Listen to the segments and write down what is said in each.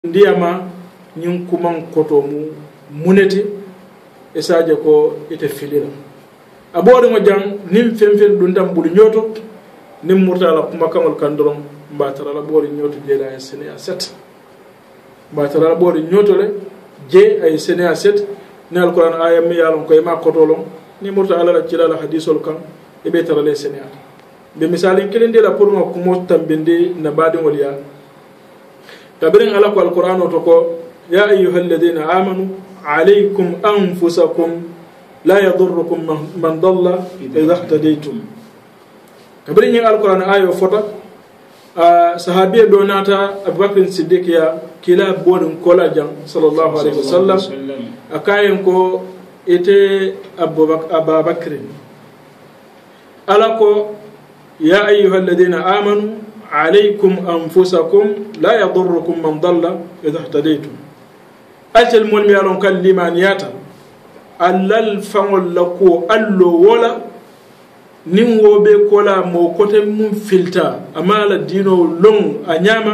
ndiyama ñin kuman koto mu muneti e sadio ko ite filira a ɓoɗimo jang nin fen ɗum tan ɓuuri ñooto nin murtala kuma kamol kan doron mbatarala ɓoori ñooto jeeɗa e sénéa 7 mbatarala ɓoori ñootole jee ay sénéa 7 ni alquran aya mi yalon koye ma kotolon ni murta alala cilala hadisol kan e ɓe tarale sénéa ɓe misalin kelen ndila pour ma kumo tambinde na baɗigol ya kabirin ala ko alquran o to ko ya ayuha alladina amanu alaykum anfusakum la yadurrukum man dalla idha ihtadaytum kabirin ñing alquran ayo fota sahabiya do nata abubakar siddiq ya kila bodin kola jang sallallahu alaihi wasallam akayen ko ite abubakar ala ko ya ayuha alladina amanu عليكم أنفسكم لا يضركم من ضل إذا اهتديتم أجل مول ميالون كان لمانياتا ألال فانول لكو ألو ولا نمو بكولا مو كتم من فلتا أمال دينو لون أنياما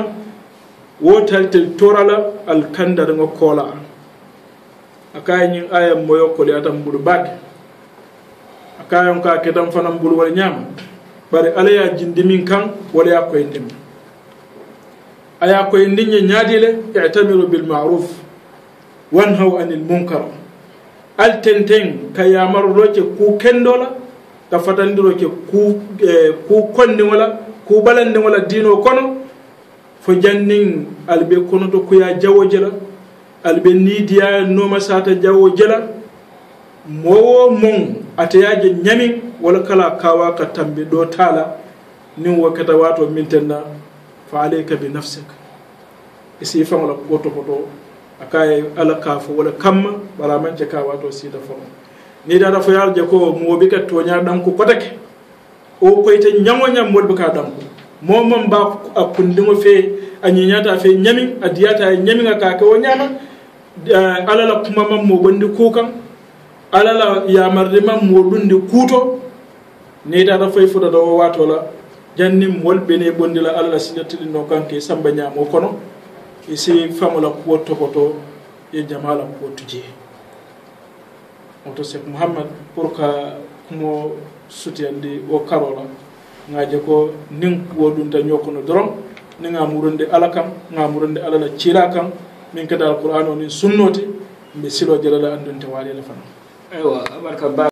وتلتل تورلا الكندر نكولا أكاين آية مويو كولي أتم بلباك أكاين كا كتم فنم بلوال نياما bari ala ya jindimin kan wala ya koy ndim aya koy ndinye nyaadile i'tamiru bil ma'ruf wanhaw anil munkar al tenten kayamar roke ku kendola ta fatandiro ke ku konni wala ku balande wala dino kono fo jannin albe kono to ku ya jawojela albe nidiya no masata jawojela mowo mon atayaje nyami wala kala kawa ka tambe do tala nin wakata wato mintenna fa alayka bi nafsik isi fa wala goto goto akay ala kafu wala kamma bala manje ka wato sita fo ni da fo yalje ko mo bi ka tonya dan ko kotake o koyte nyango nyam modbe ka dan ko momon ba akundimo fe anyinyata fe nyami adiyata nyami ka ko nyama ala la kuma mam mo gondi kukan ala la yamarde mam mo dundi kuto ne da fay fuda do wato la jannim wolbe ne bondila alla sinatili no kanke samba nyamo kono isi famula ko tokoto e jamala ko tuje oto sek muhammad pour ka mo sutiyande o karola ngaje ko nin ko dun ta nyokono doron ni ngamurunde alakam ngamurunde alala cira kam min kada alquran ni sunnoti be silo jalala andunte wali la fana aywa barka